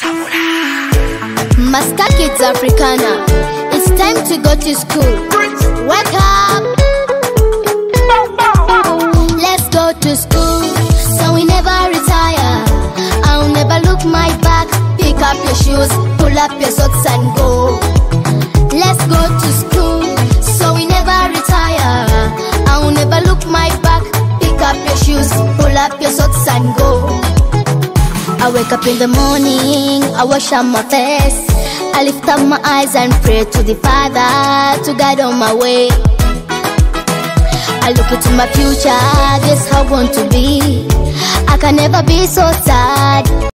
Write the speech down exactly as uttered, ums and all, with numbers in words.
Master Kids Africana, it's time to go to school. Wake up! Let's go to school, so we never retire. I'll never look my back. Pick up your shoes, pull up your socks and go. Let's go to school, so we never retire. I'll never look my back. Pick up your shoes, pull up your socks and go. I wake up in the morning, I wash up my face, I lift up my eyes and pray to the Father to guide on my way. I look into my future, guess how I want to be. I can never be so sad.